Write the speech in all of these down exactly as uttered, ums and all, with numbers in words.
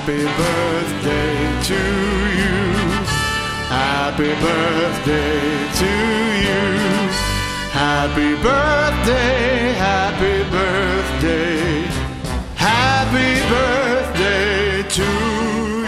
Happy birthday to you. Happy birthday to you. Happy birthday, happy birthday. Happy birthday to you.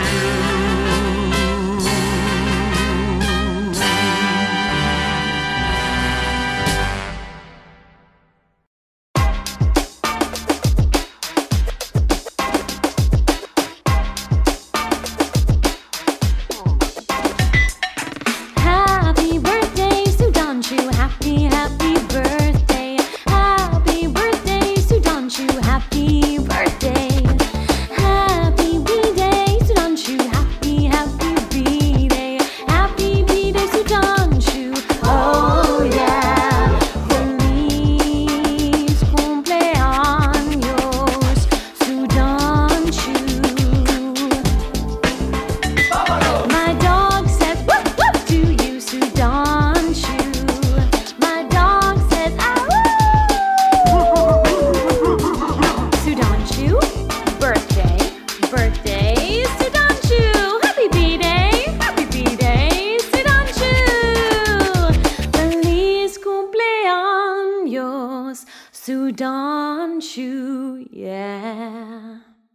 Sudhanshu, yeah.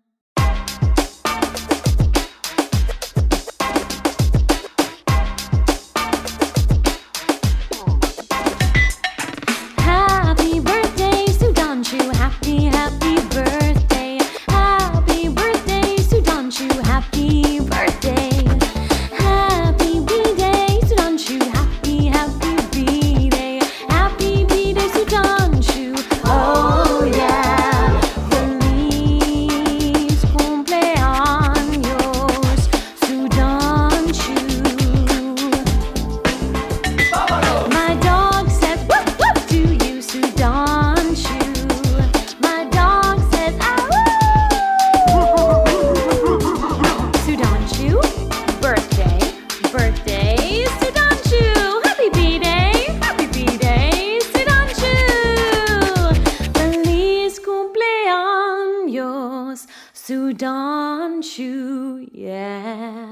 Happy birthday, Sudhanshu, happy, happy birthday. Happy birthday, Sudhanshu, happy birthday. Happy B-Day, Sudhanshu, happy, happy B-Day. Happy B-Day, Sudhanshu. Oh yeah, feliz cumpleaños, Sudhanshu. My dog says woof woof to you, Sudhanshu. My dog says ah woo. Sudhanshu, birthday, birthday, Sudhanshu. Happy B-Day, happy B-Day, Sudhanshu. Feliz cumpleaños, Sudhanshu, yeah.